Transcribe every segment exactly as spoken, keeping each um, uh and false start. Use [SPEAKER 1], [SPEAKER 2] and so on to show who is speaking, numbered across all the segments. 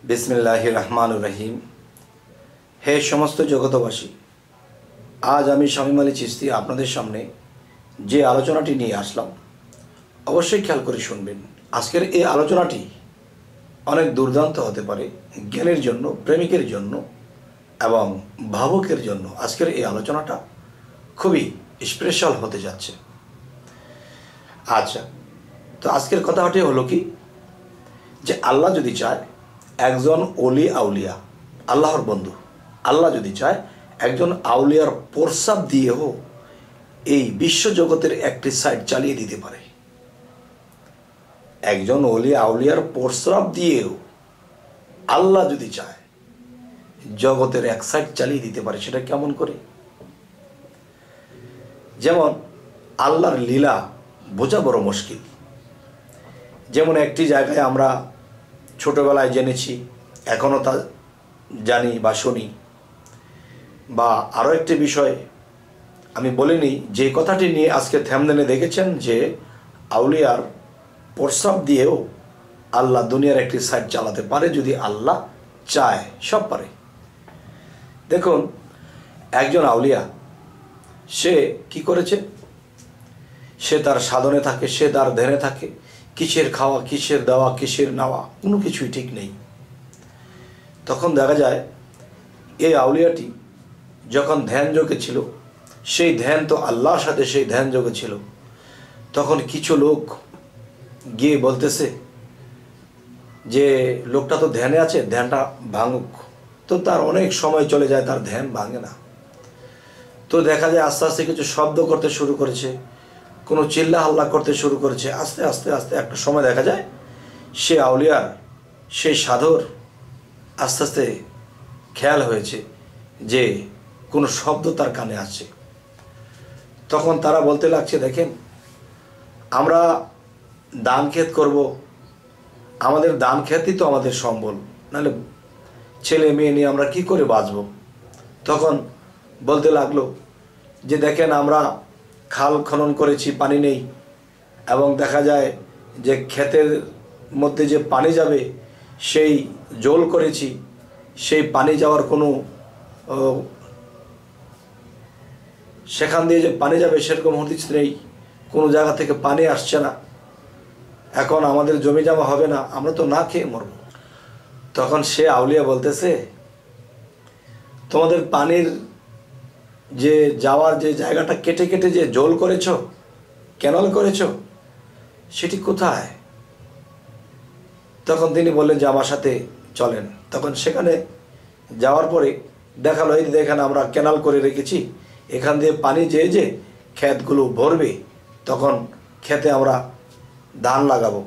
[SPEAKER 1] बिस्मिल्लाहिर रहमानिर रहीम। हे समस्त जगतबासी, आज आमी शामीम आली चिश्ती आपनादेर सामने जे आलोचनाटी निये आसलाम अवश्यई ख्याल करे शुनबेन। आजकेर ए आलोचनाटी अनेक दुर्दान्त होते पारे ज्ञानेर जन्य, प्रेमिकेर जन्य एवं भावुकेर जन्य। आजकेर ए आलोचनाटा खुबই स्पेशल होते जाच्छे। अच्छा, तो आजकेर कथाटी हलो कि जे आल्लाह यदि चाय एकजन ओली आउलिया आल्लाहर बंधु आल्लाह यदि चाय एकजन आउलियार प्रसाब दिएও এই বিশ্ব জগতের একটি সাইড চালিয়ে দিতে পারে। একজন ওলি আউলিয়ার প্রসাব দিয়েও আল্লাহ যদি চায় জগতের এক সাইড চালিয়ে দিতে পারে, সেটা কেমন করে? যেমন আল্লাহর লীলা বোঝা বড় মুশকিল। যেমন একটি জায়গায় আমরা ছোটবেলায় জেনেছি, এখনো তা জানি বা শুনি, বা আরও একটি বিষয় আমি বলিনি যে কথাটি নিয়ে আজকে থাম্বনেলে দেখেছেন যে আউলিয়ার প্রসাব দিয়েও আল্লাহ দুনিয়ার একটি সাইড চালাতে পারে যদি আল্লাহ চায়, সব পারে। দেখুন, একজন আউলিয়া সে কি করেছে, সে তার সাধনে থাকে, সে তার ধ্যানে থাকে, কিসের খাওয়া, কিসের দেওয়া, কিসের নেওয়া কোনো কিছুই ঠিক নেই। তখন দেখা যায় এই আউলিয়াটি যখন ধ্যান যোগে ছিল, সেই ধ্যান তো আল্লাহর সাথে সেই ধ্যান যোগে ছিল, তখন কিছু লোক গিয়ে বলতেছে যে লোকটা তো ধ্যানে আছে, ধ্যানটা ভাঙুক। তো তার অনেক সময় চলে যায়, তার ধ্যান ভাঙে না। তো দেখা যায় আস্তে আস্তে কিছু শব্দ করতে শুরু করেছে, কোনো চিল্লা হাল্লা করতে শুরু করেছে। আস্তে আস্তে আস্তে একটা সময় দেখা যায় সে আউলিয়ার, সেই সাধুর আস্তে আস্তে খেয়াল হয়েছে যে কোনো শব্দ তার কানে আসছে। তখন তারা বলতে লাগছে, দেখেন আমরা দান খেত করব, আমাদের দান খেতই তো আমাদের সম্বল, নাহলে ছেলে মেয়ে নিয়ে আমরা কি করে বাঁচব। তখন বলতে লাগলো যে দেখেন আমরা খাল খনন করেছি, পানি নেই, এবং দেখা যায় যে ক্ষেতের মধ্যে যে পানি যাবে সেই জোল করেছি, সেই পানি যাওয়ার কোনো সেখান দিয়ে যে পানি যাবে সেরকম হদিস নেই, কোনো জায়গা থেকে পানি আসছে না, এখন আমাদের জমি জমা হবে না, আমরা তো না খেয়ে মরব। তখন সে আউলিয়া বলতেছে, তোমাদের পানির যে যাওয়ার যে জায়গাটা কেটে কেটে যে জোল করেছ, ক্যানাল করেছ, সেটি কোথায়? তখন তিনি বললেন যে আমার সাথে চলেন। তখন সেখানে যাওয়ার পরে দেখালো, এই দেখেন আমরা ক্যানাল করে রেখেছি, এখান দিয়ে পানি যেয়ে যে ক্ষেতগুলো ভরবে, তখন ক্ষেতে আমরা ধান লাগাবো।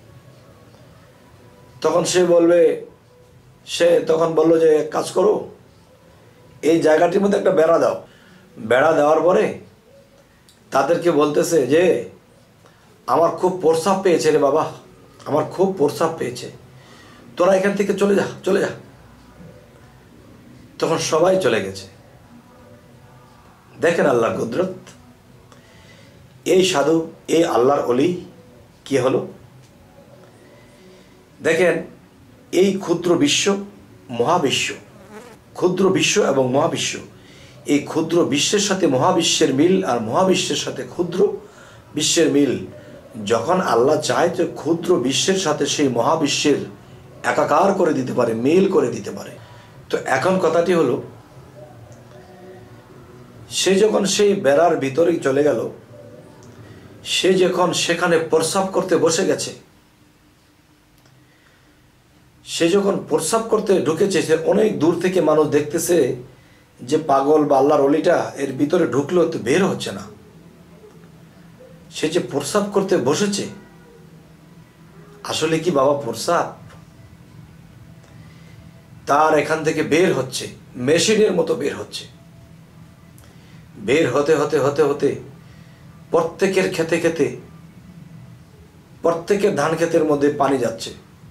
[SPEAKER 1] তখন সে বলবে, সে তখন বলল যে কাজ করো, এই জায়গাটির মধ্যে একটা বেড়া দাও। বেড়া দেওয়ার পরে তাদেরকে বলতেছে যে আমার খুব প্রস্রাব পেয়েছে রে বাবা, আমার খুব প্রস্রাব পেয়েছে, তোরা এখান থেকে চলে যা চলে যা। তখন সবাই চলে গেছে। দেখেন আল্লাহর কুদরত। এই সাধু, এই আল্লাহর ওলি কি হলো দেখেন, এই ক্ষুদ্র বিশ্ব মহাবিশ্ব, ক্ষুদ্র বিশ্ব এবং মহাবিশ্ব, এই ক্ষুদ্র বিশ্বের সাথে মহাবিশ্বের মিল, আর মহাবিশ্বের সাথে ক্ষুদ্র বিশ্বের মিল। যখন আল্লাহ চায় তো ক্ষুদ্র বিশ্বের সাথে সেই মহাবিশ্বের একাকার করে দিতে পারে, মিল করে দিতে পারে। তো এখন কথাটি হলো, সে যখন সেই বেড়ার ভিতরেই চলে গেল, সে যখন সেখানে প্রস্রাব করতে বসে গেছে, সে যখন প্রস্রাব করতে ঢুকেছে, সে অনেক দূর থেকে মানুষ দেখতেছে যে পাগল বা আল্লাহর ওলিটা এর ভিতরে ঢুকলো তো বের হচ্ছে না। সে যে প্রস্রাব করতে বসেছে, আসলে কি বাবা প্রস্রাব? তার এখান থেকে বের হচ্ছে, মেশিনের মতো বের হচ্ছে। বের হতে হতে হতে হতে প্রত্যেকের খেতে খেতে, প্রত্যেকের ধান ক্ষেতের মধ্যে পানি যাচ্ছে।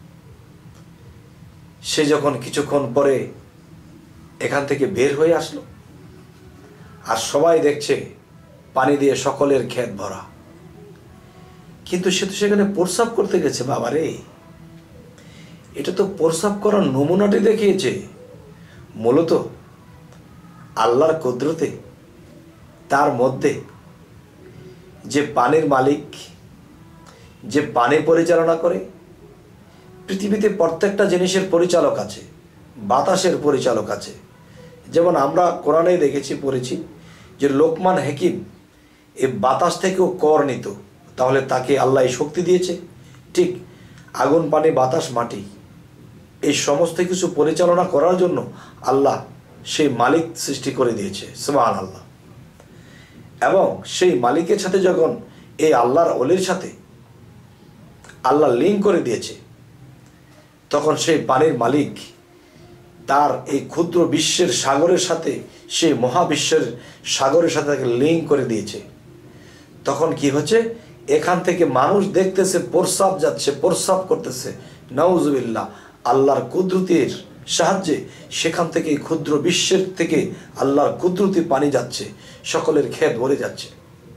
[SPEAKER 1] সে যখন কিছুক্ষণ পরে এখান থেকে বের হয়ে আসলো, আর সবাই দেখছে পানি দিয়ে সকলের ক্ষেত ভরা, কিন্তু সে তো সেখানে প্রস্রাব করতে গেছে। বাবারে, এটা তো প্রস্রাব করার নমুনাটি দেখিয়েছে। মূলত আল্লাহর কুদরতে তার মধ্যে যে পানির মালিক, যে পানি পরিচালনা করে, পৃথিবীতে প্রত্যেকটা জিনিসের পরিচালক আছে, বাতাসের পরিচালক আছে। যেমন আমরা কোরআনে দেখেছি, পড়েছি যে লোকমান হাকিম এই বাতাস থেকেও কর নিত, তাহলে তাকে আল্লাহ এই শক্তি দিয়েছে। ঠিক আগুন, পানি, বাতাস, মাটি এই সমস্ত কিছু পরিচালনা করার জন্য আল্লাহ সেই মালিক সৃষ্টি করে দিয়েছে, সুবহানাল্লাহ। এবং সেই মালিকের সাথে যখন এই আল্লাহর ওলির সাথে আল্লাহ লিঙ্ক করে দিয়েছে, তখন সেই পানির মালিক তার এই ক্ষুদ্র বিশ্বের সাগরের সাথে, সেই মহাবিশ্বের সাগরের সাথে তাকে লিঙ্ক করে দিয়েছে। তখন কি হচ্ছে, এখান থেকে মানুষ দেখতেছে প্রস্রাব যাচ্ছে, প্রস্রাব করতেছে, নাউজুবিল্লাহ। আল্লাহর কুদরতের সাহায্যে সেখান থেকে ক্ষুদ্র বিশ্বের থেকে আল্লাহর কুদরতি পানি যাচ্ছে, সকলের ক্ষেত ভরে যাচ্ছে।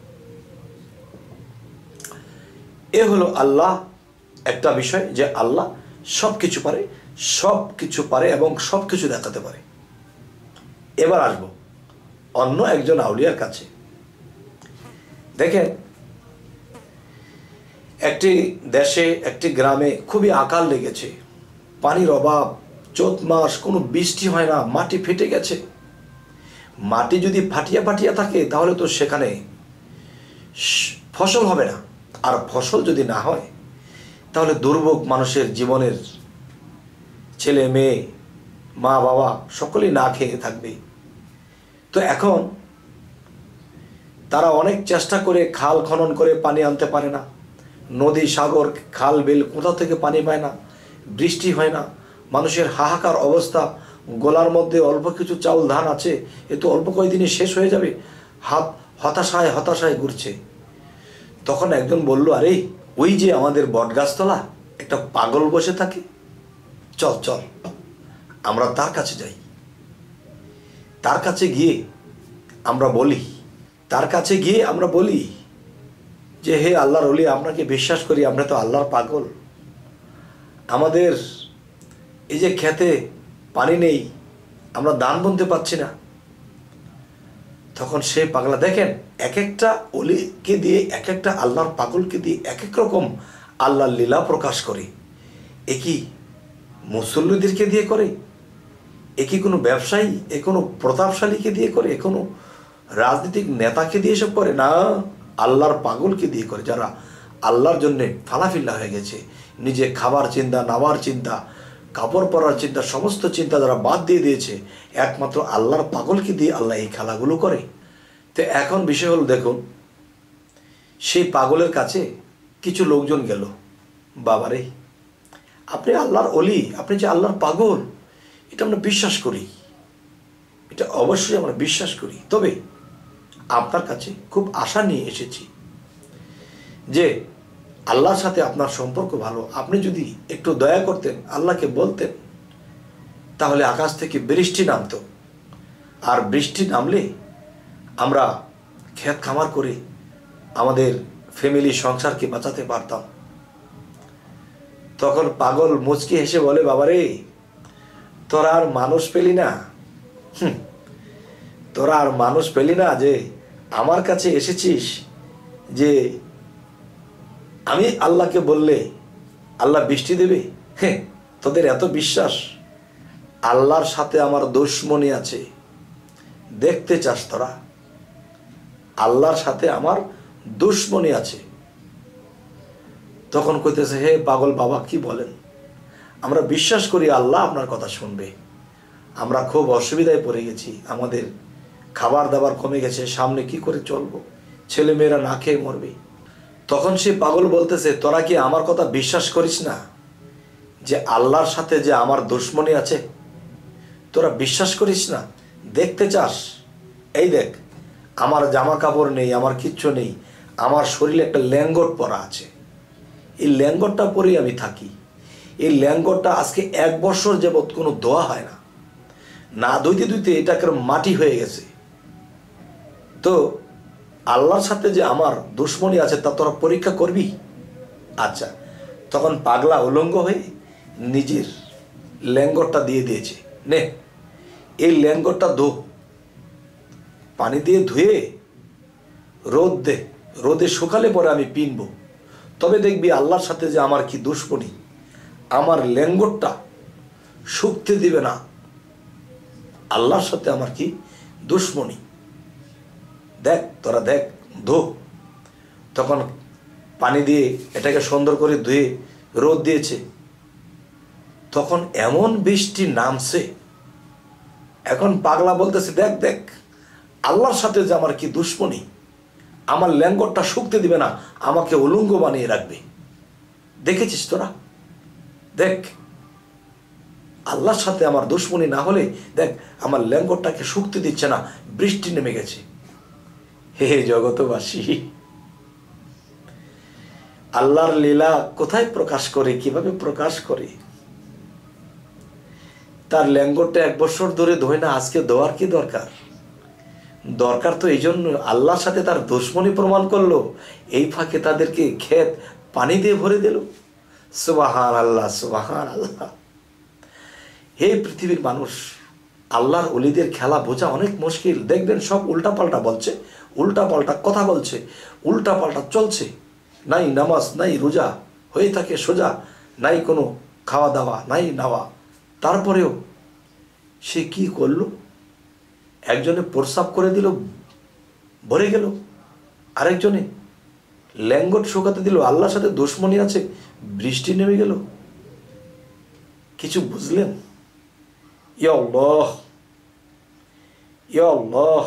[SPEAKER 1] এ হলো আল্লাহ একটা বিষয়, যে আল্লাহ সব কিছু পারে, সব কিছু পারে এবং সব কিছু দেখাতে পারে। এবার আসবো অন্য একজন আউলিয়ার কাছে। দেখেন, একটি দেশে, একটি গ্রামে খুবই আকাল লেগেছে, পানির অভাব, চৈত মাস, কোনো বৃষ্টি হয় না, মাটি ফেটে গেছে। মাটি যদি ফাটিয়া ফাটিয়া থাকে তাহলে তো সেখানে ফসল হবে না, আর ফসল যদি না হয় তাহলে দুর্ভোগ মানুষের জীবনের, ছেলে মেয়ে, মা বাবা সকলেই না খেয়ে থাকবে। তো এখন তারা অনেক চেষ্টা করে খাল খনন করে পানি আনতে পারে না, নদী, সাগর, খাল, বিল কোথাও থেকে পানি পায় না, বৃষ্টি হয় না, মানুষের হাহাকার অবস্থা। গোলার মধ্যে অল্প কিছু চাউল ধান আছে, এ তো অল্প কয়েকদিনে শেষ হয়ে যাবে, হাত হতাশায় হতাশায় ঘুরছে। তখন একজন বলল, আরে ওই যে আমাদের বটগাছতলা একটা পাগল বসে থাকে, চল চল আমরা তার কাছে যাই, তার কাছে গিয়ে আমরা বলি, তার কাছে গিয়ে আমরা বলি যে হে আল্লাহর ওলি, আপনাকে বিশ্বাস করি, আমরা তো আল্লাহর পাগল, আমাদের এই যে খেতে পানি নেই, আমরা দান বলতে পারছি না। তখন সে পাগলা, দেখেন এক একটা ওলিকে দিয়ে, এক একটা আল্লাহর পাগলকে দিয়ে এক এক রকম আল্লাহর লীলা প্রকাশ করে। এ কি মুসল্লিদেরকে দিয়ে করে? এ কি কোনো ব্যবসায়ী, এ কোনো প্রতাপশালীকে দিয়ে করে, এ কোনো রাজনৈতিক নেতাকে দিয়ে সব করে না, আল্লাহর পাগলকে দিয়ে করে, যারা আল্লাহর জন্যে ফালাফিল্লা হয়ে গেছে, নিজে খাবার চিন্তা, নামার চিন্তা, কাপড় পরার চিন্তা, সমস্ত চিন্তা যারা বাদ দিয়ে দিয়েছে, একমাত্র আল্লাহর পাগলকে দিয়ে আল্লাহ এই খেলাগুলো করে। তো এখন বিষয় হলো, দেখুন সেই পাগলের কাছে কিছু লোকজন গেল, বাবারে আপনি আল্লাহর ওলি, আপনি যে আল্লাহর পাগল, এটা আমরা বিশ্বাস করি, এটা অবশ্যই আমরা বিশ্বাস করি, তবে আপনার কাছে খুব আশা নিয়ে এসেছি যে আল্লাহর সাথে আপনার সম্পর্ক ভালো, আপনি যদি একটু দয়া করতেন, আল্লাহকে বলতেন, তাহলে আকাশ থেকে বৃষ্টি নামতো, আর বৃষ্টি নামলে আমরা ক্ষেত খামার করে আমাদের ফ্যামিলি সংসারকে বাঁচাতে পারতাম। তখন পাগল মুচকি হেসে বলে, বাবারে তোরা আর মানুষ পেলি না, হুম তোরা আর মানুষ পেলি না যে আমার কাছে এসেছিস, যে আমি আল্লাহকে বললে আল্লাহ বৃষ্টি দেবে। হ্যাঁ, তোদের এত বিশ্বাস, আল্লাহর সাথে আমার দুশমনি আছে, দেখতে চাস তোরা? আল্লাহর সাথে আমার দুশমনি আছে। তখন কইতেছে, হে পাগল বাবা, কি বলেন? আমরা বিশ্বাস করি আল্লাহ আপনার কথা শুনবে, আমরা খুব অসুবিধায় পড়ে গেছি, আমাদের খাবার দাবার কমে গেছে, সামনে কি করে চলবো, ছেলে মেয়েরা না খেয়ে মরবে। তখন সে পাগল বলতেছে, তোরা কি আমার কথা বিশ্বাস করিস না যে আল্লাহর সাথে যে আমার দুশমনি আছে? তোরা বিশ্বাস করিস না? দেখতে চাস? এই দেখ, আমার জামা কাপড় নেই, আমার কিচ্ছু নেই, আমার শরীরে একটা ল্যাঙ্গট পরা আছে, এই ল্যাঙ্গটটা পরেই আমি থাকি। এই ল্যাঙ্গটটা আজকে এক বছর যাবৎ কোনো ধোয়া হয় না, না ধুইতে ধুইতে এটা কেন মাটি হয়ে গেছে। তো আল্লাহর সাথে যে আমার দুশমনি আছে তা তোরা পরীক্ষা করবি? আচ্ছা। তখন পাগলা উলঙ্গ হয়ে নিজের ল্যাঙ্গরটা দিয়ে দিয়েছে, নে এই ল্যাঙ্গরটা ধো, পানি দিয়ে ধুয়ে রোদ দে, রোদে শুকালে পরে আমি পিনব, তবে দেখবি আল্লাহর সাথে যে আমার কি দুশ্মনী, আমার ল্যাঙ্গরটা শুকতে দিবে না, আল্লাহর সাথে আমার কি দুশ্মনী, দেখ তোরা দেখ, ধো। তখন পানি দিয়ে এটাকে সুন্দর করে ধুয়ে রোদ দিয়েছে, তখন এমন বৃষ্টি নামছে, এখন পাগলা বলতেছে দেখ দেখ আল্লাহর সাথে যে আমার কি দুশ্মনী, আমার ল্যাঙ্গরটা শুকতে দিবে না, আমাকে উলঙ্গ বানিয়ে রাখবে। দেখেছিস তোরা, দেখ আল্লাহর সাথে আমার দুশ্মনী না হলে দেখ আমার ল্যাঙ্গরটাকে শুকতে দিচ্ছে না, বৃষ্টি নেমে গেছে। হে জগতবাসী, আল্লাহর লীলা কোথায় প্রকাশ করে, কিভাবে প্রকাশ করে। তার ল্যাঙ্গরটা এক বছর ধরে ধোয় না, আজকে ধোয়ার কি দরকার? দরকার তো এই জন্য আল্লাহর সাথে তার দুশ্মনী প্রমাণ করলো, এই ফাঁকে তাদেরকে ক্ষেত পানি দিয়ে ভরে দিল। সুবহান আল্লাহ, সুবহান আল্লাহ। হে পৃথিবীর মানুষ, আল্লাহর ওলিদের খেলা বোঝা অনেক মুশকিল। দেখবেন সব উল্টাপাল্টা বলছে, উল্টাপাল্টা কথা বলছে, উল্টাপাল্টা চলছে, নাই নামাজ নাই রোজা, হয়ে থাকে সোজা, নাই কোনো খাওয়া দাওয়া নাই নাওয়া। তারপরেও সে কি করলো, একজনে প্রস্রাব করে দিল, ভরে গেল, আরেকজনে ল্যাঙ্গট শুকাতে দিল, আল্লাহর সাথে দুশ্মনী আছে, বৃষ্টি নেমে গেল। কিছু বুঝলেন? ইয়া আল্লাহ, ইয়া আল্লাহ।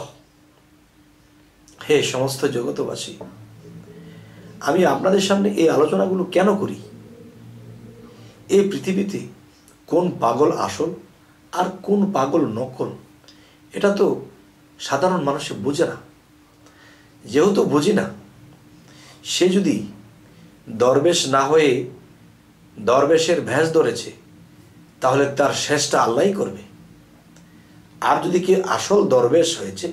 [SPEAKER 1] হে সমস্ত জগতবাসী, আমি আপনাদের সামনে এই আলোচনাগুলো কেন করি? এই পৃথিবীতে কোন পাগল আসল আর কোন পাগল নকল, এটা তো সাধারণ মানুষে বোঝে না। যেহেতু বুঝি না, সে যদি দরবেশ না হয়ে দরবেশের ভেষ ধরেছে, তাহলে তার শেষটা আল্লাহই করবে। আর যদি কি আসল দরবেশ হয়েছে,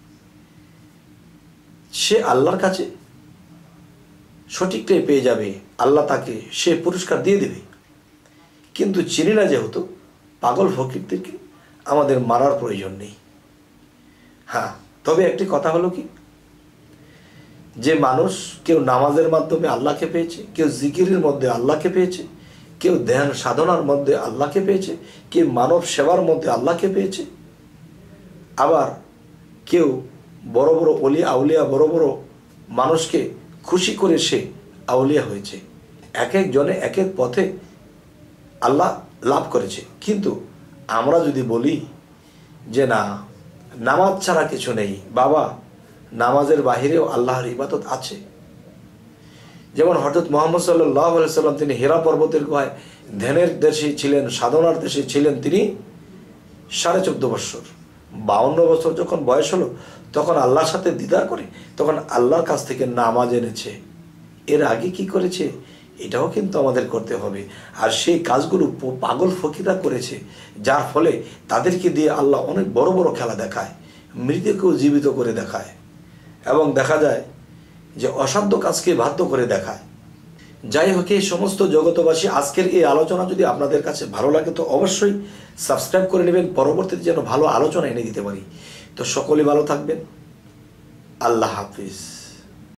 [SPEAKER 1] সে আল্লাহর কাছে সঠিকটাই পেয়ে যাবে, আল্লাহ তাকে সে পুরস্কার দিয়ে দেবে। কিন্তু চিনি না যেহেতু, পাগল ফকিরদেরকে আমাদের মারার প্রয়োজন নেই। হ্যাঁ, তবে একটি কথা হলো কি, যে মানুষ কেউ নামাজের মাধ্যমে আল্লাহকে পেয়েছে, কেউ জিকিরের মধ্যে আল্লাহকে পেয়েছে, কেউ ধ্যান সাধনার মধ্যে আল্লাহকে পেয়েছে, কেউ মানব সেবার মধ্যে আল্লাহকে পেয়েছে, আবার কেউ বড় বড় অলি আউলিয়া বড় বড় মানুষকে খুশি করে সে আউলিয়া হয়েছে। এক একজনে এক এক পথে আল্লাহ লাভ করেছে। কিন্তু আমরা যদি বলি যে না, নামাজ ছাড়া কিছু নেই, বাবা নামাজের বাহিরেও আল্লাহর ইবাদত আছে। যেমন হযরত মুহাম্মদ সাল্লাল্লাহু আলাইহি সাল্লাম, তিনি হেরা পর্বতের গুহায় ধ্যানের দেশে ছিলেন, সাধনার দেশে ছিলেন। তিনি সাড়ে চোদ্দ বছর, বাউন্ন বছর যখন বয়স হলো, তখন আল্লাহর সাথে দিদার করে তখন আল্লাহর কাছ থেকে নামাজ এনেছে। এর আগে কি করেছে, এটাও কিন্তু আমাদের করতে হবে। আর সেই কাজগুলো পাগল ফকিররা করেছে, যার ফলে তাদেরকে দিয়ে আল্লাহ অনেক বড় বড় খেলা দেখায়, মৃতকেও জীবিত করে দেখায়, এবং দেখা যায় যে অসাধ্য কাজকে বাধ্য করে দেখায়। যাই হোক, এই সমস্ত জগতবাসী, আজকের এই আলোচনা যদি আপনাদের কাছে ভালো লাগে তো অবশ্যই সাবস্ক্রাইব করে নেবেন, পরবর্তীতে যেন ভালো আলোচনা এনে দিতে পারি। তো সকলে ভালো থাকবেন, আল্লাহ হাফিজ।